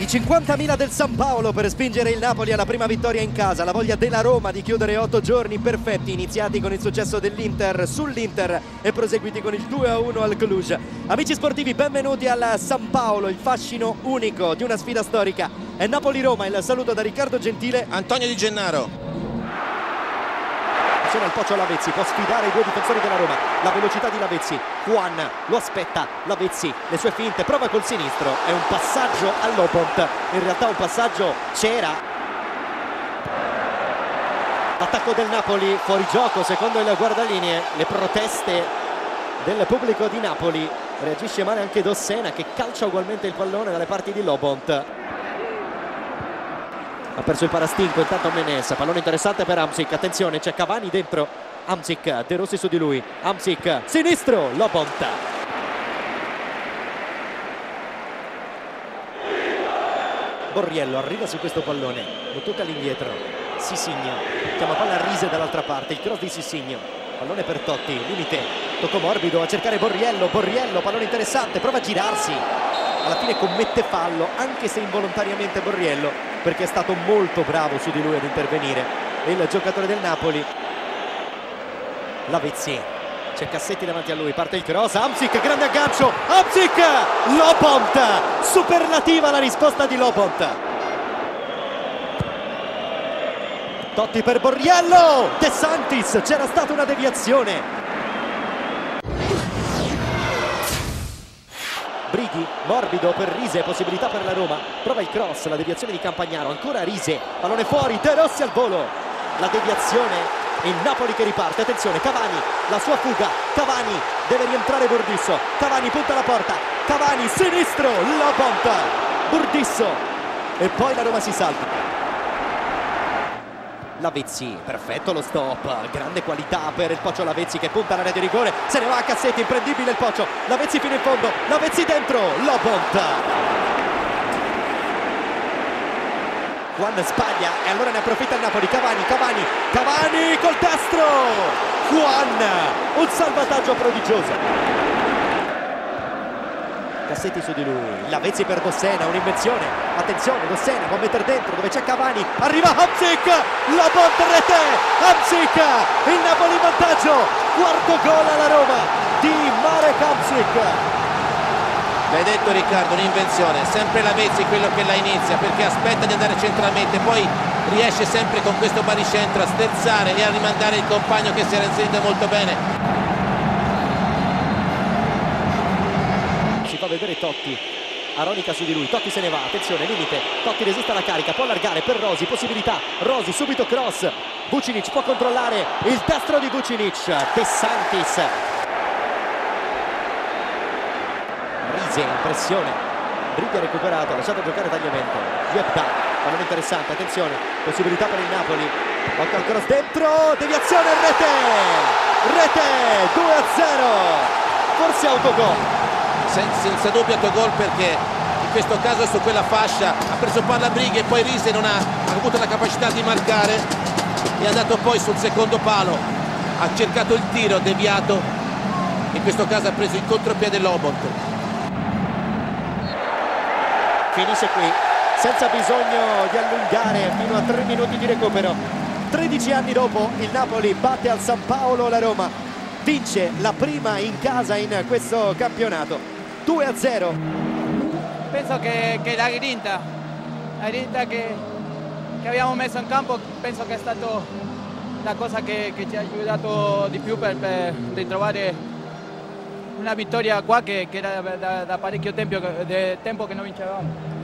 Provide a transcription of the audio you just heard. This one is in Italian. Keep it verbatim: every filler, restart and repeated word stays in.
I cinquantamila del San Paolo per spingere il Napoli alla prima vittoria in casa, la voglia della Roma di chiudere otto giorni perfetti iniziati con il successo dell'Inter sull'Inter e proseguiti con il due a uno al Cluj. Amici sportivi, benvenuti al San Paolo, il fascino unico di una sfida storica. È Napoli-Roma, il saluto da Riccardo Gentile, Antonio Di Gennaro. il Pocio Lavezzi può sfidare i due difensori della Roma, la velocità di Lavezzi, Juan lo aspetta, Lavezzi le sue finte, prova col sinistro, è un passaggio a Lopont, in realtà un passaggio c'era. Attacco del Napoli, fuori gioco secondo il guardalinee, le proteste del pubblico di Napoli, reagisce male anche Dossena che calcia ugualmente il pallone dalle parti di Lopont. Ha perso il parastinco, intanto Menes, pallone interessante per Hamsik, attenzione c'è Cavani dentro, Hamsik, De Rossi su di lui, Hamsik, sinistro, Lopont. Borriello arriva su questo pallone, lo tocca all'indietro, Sissigno, chiama palla a Rise dall'altra parte, il cross di Sissigno, pallone per Totti, limite, tocco morbido a cercare Borriello, Borriello, pallone interessante, prova a girarsi. Alla fine commette fallo, anche se involontariamente Borriello, perché è stato molto bravo su di lui ad intervenire. E il giocatore del Napoli, Lavezzi, c'è Cassetti davanti a lui, parte il cross, Hamsik, grande aggancio, Hamsik, Lopont, superlativa la risposta di Lopont. Totti per Borriello, De Santis, c'era stata una deviazione. Brighi, morbido per Rise, possibilità per la Roma, prova il cross, la deviazione di Campagnaro, ancora Rise, pallone fuori, De Rossi al volo, la deviazione, il Napoli che riparte, attenzione, Cavani, la sua fuga, Cavani, deve rientrare Burdisso, Cavani punta la porta, Cavani, sinistro, Lopont, Burdisso, e poi la Roma si salva. Lavezzi, perfetto lo stop, grande qualità per il Pocio Lavezzi che punta alla rete di rigore, se ne va a Cassetti, imprendibile il Pocio, Lavezzi fino in fondo, Lavezzi dentro, Lopont. Juan sbaglia e allora ne approfitta il Napoli, Cavani, Cavani, Cavani col destro, Juan, un salvataggio prodigioso. Cassetti su di lui, Lavezzi per Dossena, un'invenzione, attenzione, Dossena può mettere dentro dove c'è Cavani, arriva Hamsik, Lopont rete, Hamsik, il Napoli in vantaggio, quarto gol alla Roma di Marek Hamsik. L'hai detto Riccardo, un'invenzione, sempre Lavezzi quello che la inizia perché aspetta di andare centralmente, poi riesce sempre con questo baricentro a sterzare e a rimandare il compagno che si era inserito molto bene. Si fa vedere Totti, Aronica su di lui, Totti se ne va, attenzione, limite, Totti resiste alla carica, può allargare per Rosi, possibilità, Rosi subito cross, Vucinic può controllare, il destro di Vucinic, De Santis. Rise in pressione, Brighi ha recuperato, ha lasciato giocare tagliamento, Gietta, pallone interessante, attenzione, possibilità per il Napoli, occhio al cross dentro, deviazione, rete, rete, due a zero, forse autogol. Senza dubbio autogol perché in questo caso su quella fascia ha preso palla Brighi e poi Rise non ha, ha avuto la capacità di marcare e è andato poi sul secondo palo, ha cercato il tiro deviato, in questo caso ha preso il contropiede Lopont. Finisce qui, senza bisogno di allungare fino a tre minuti di recupero. tredici anni dopo il Napoli batte al San Paolo la Roma, vince la prima in casa in questo campionato. due a zero. Penso che, che la grinta, la grinta che, che abbiamo messo in campo, penso che è stata la cosa che, che ci ha aiutato di più per, per ritrovare una vittoria qua che, che era da, da parecchio tempo, de, tempo che non vincevamo.